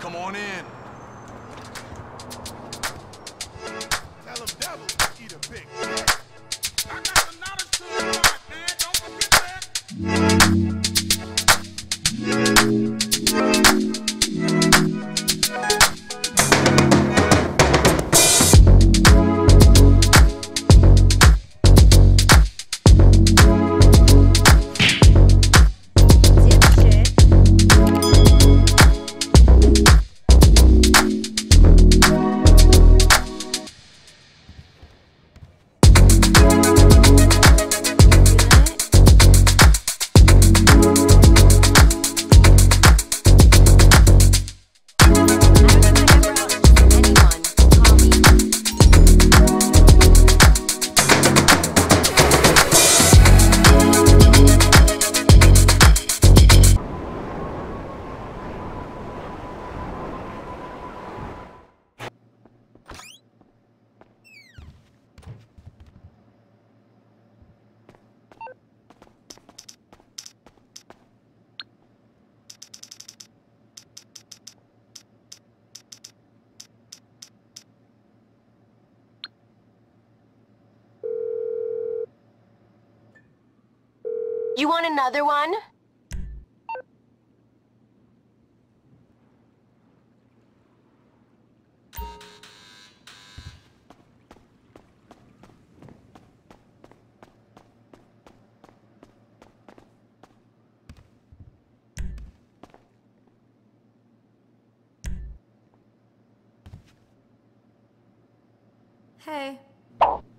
Come on in. Tell them devils eat a big dick. I got the knowledge to the heart, man. Don't forget that. You want another one? Hey.